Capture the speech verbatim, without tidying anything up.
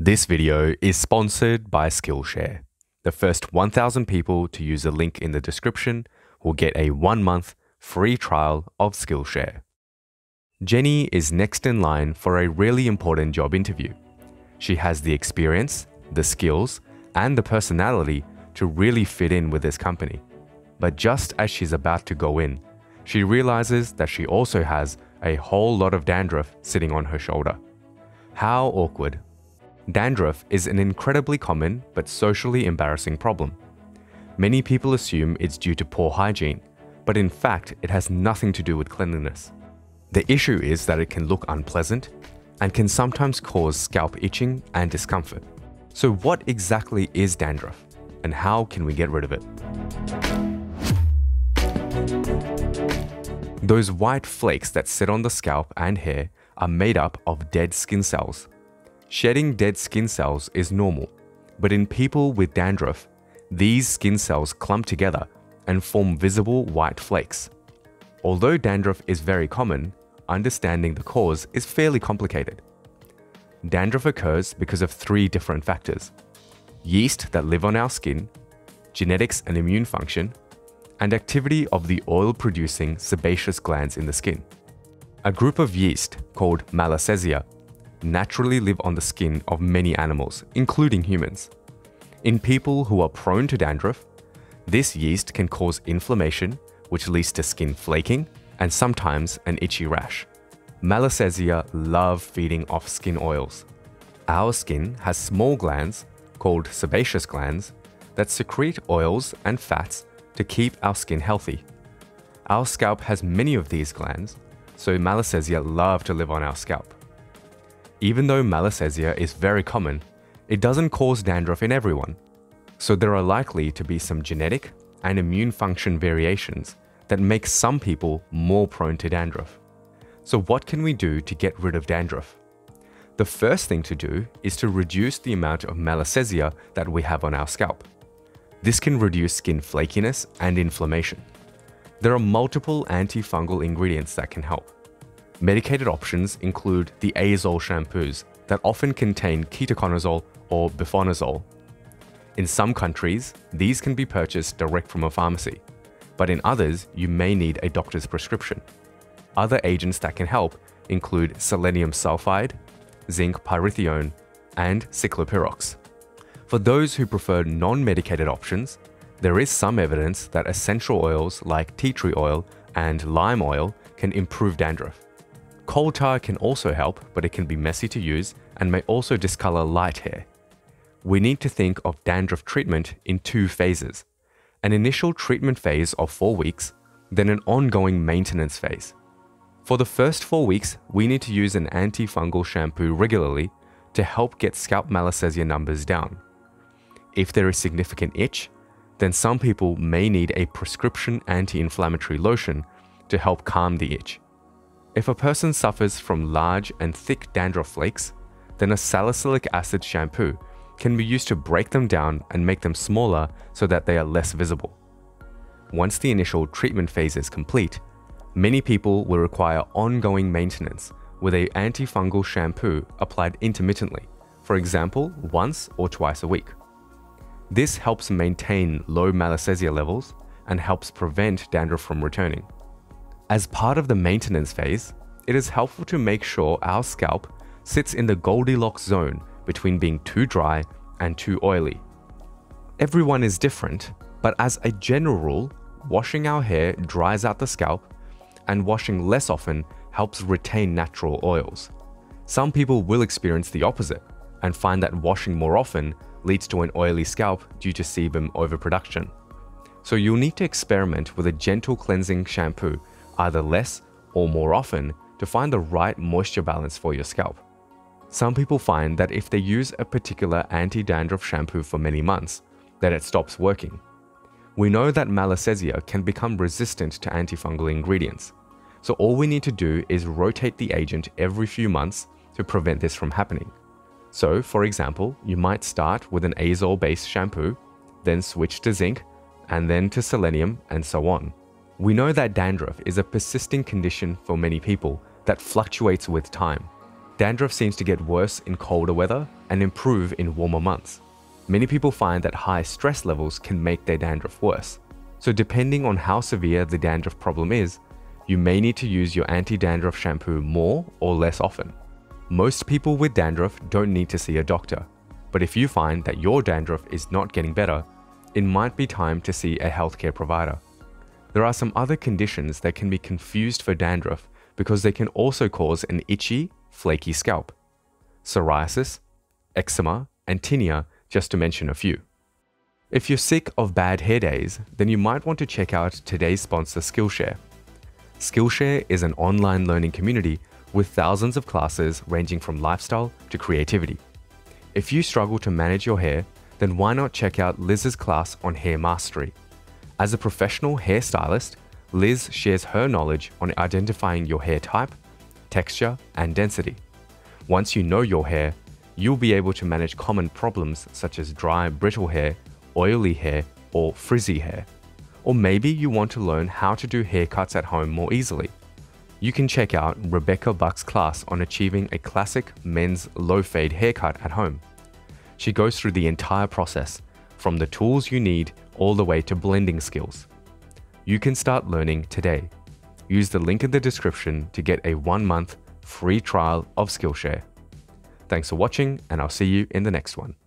This video is sponsored by Skillshare. The first one thousand people to use the link in the description will get a one-month free trial of Skillshare. Jenny is next in line for a really important job interview. She has the experience, the skills, and the personality to really fit in with this company. But just as she's about to go in, she realizes that she also has a whole lot of dandruff sitting on her shoulder. How awkward. Dandruff is an incredibly common but socially embarrassing problem. Many people assume it's due to poor hygiene, but in fact it has nothing to do with cleanliness. The issue is that it can look unpleasant and can sometimes cause scalp itching and discomfort. So what exactly is dandruff, and how can we get rid of it? Those white flakes that sit on the scalp and hair are made up of dead skin cells. Shedding dead skin cells is normal, but in people with dandruff, these skin cells clump together and form visible white flakes. Although dandruff is very common, understanding the cause is fairly complicated. Dandruff occurs because of three different factors: yeast that live on our skin, genetics and immune function, and activity of the oil-producing sebaceous glands in the skin. A group of yeast called Malassezia naturally live on the skin of many animals, including humans. In people who are prone to dandruff, this yeast can cause inflammation, which leads to skin flaking and sometimes an itchy rash. Malassezia love feeding off skin oils. Our skin has small glands, called sebaceous glands, that secrete oils and fats to keep our skin healthy. Our scalp has many of these glands, so Malassezia love to live on our scalp. Even though Malassezia is very common, it doesn't cause dandruff in everyone, so there are likely to be some genetic and immune function variations that make some people more prone to dandruff. So what can we do to get rid of dandruff? The first thing to do is to reduce the amount of Malassezia that we have on our scalp. This can reduce skin flakiness and inflammation. There are multiple antifungal ingredients that can help. Medicated options include the azole shampoos that often contain ketoconazole or bufonazole. In some countries, these can be purchased direct from a pharmacy, but in others, you may need a doctor's prescription. Other agents that can help include selenium sulfide, zinc pyrithione, and cyclopirox. For those who prefer non-medicated options, there is some evidence that essential oils like tea tree oil and lime oil can improve dandruff. Coal tar can also help, but it can be messy to use and may also discolor light hair. We need to think of dandruff treatment in two phases: an initial treatment phase of four weeks, then an ongoing maintenance phase. For the first four weeks, we need to use an antifungal shampoo regularly to help get scalp Malassezia numbers down. If there is significant itch, then some people may need a prescription anti-inflammatory lotion to help calm the itch. If a person suffers from large and thick dandruff flakes, then a salicylic acid shampoo can be used to break them down and make them smaller so that they are less visible. Once the initial treatment phase is complete, many people will require ongoing maintenance with an antifungal shampoo applied intermittently, for example, once or twice a week. This helps maintain low Malassezia levels and helps prevent dandruff from returning. As part of the maintenance phase, it is helpful to make sure our scalp sits in the Goldilocks zone between being too dry and too oily. Everyone is different, but as a general rule, washing our hair dries out the scalp, and washing less often helps retain natural oils. Some people will experience the opposite and find that washing more often leads to an oily scalp due to sebum overproduction. So you'll need to experiment with a gentle cleansing shampoo, either less or more often, to find the right moisture balance for your scalp. Some people find that if they use a particular anti-dandruff shampoo for many months, that it stops working. We know that Malassezia can become resistant to antifungal ingredients, so all we need to do is rotate the agent every few months to prevent this from happening. So, for example, you might start with an azole-based shampoo, then switch to zinc, and then to selenium, and so on. We know that dandruff is a persisting condition for many people that fluctuates with time. Dandruff seems to get worse in colder weather and improve in warmer months. Many people find that high stress levels can make their dandruff worse. So depending on how severe the dandruff problem is, you may need to use your anti-dandruff shampoo more or less often. Most people with dandruff don't need to see a doctor, but if you find that your dandruff is not getting better, it might be time to see a healthcare provider. There are some other conditions that can be confused for dandruff because they can also cause an itchy, flaky scalp. Psoriasis, eczema, and tinea, just to mention a few. If you're sick of bad hair days, then you might want to check out today's sponsor Skillshare. Skillshare is an online learning community with thousands of classes ranging from lifestyle to creativity. If you struggle to manage your hair, then why not check out Liz's class on hair mastery? As a professional hairstylist, Liz shares her knowledge on identifying your hair type, texture, and density. Once you know your hair, you'll be able to manage common problems such as dry, brittle hair, oily hair, or frizzy hair. Or maybe you want to learn how to do haircuts at home more easily. You can check out Rebecca Buck's class on achieving a classic men's low-fade haircut at home. She goes through the entire process, from the tools you need all the way to blending skills. You can start learning today. Use the link in the description to get a one-month free trial of Skillshare. Thanks for watching, and I'll see you in the next one.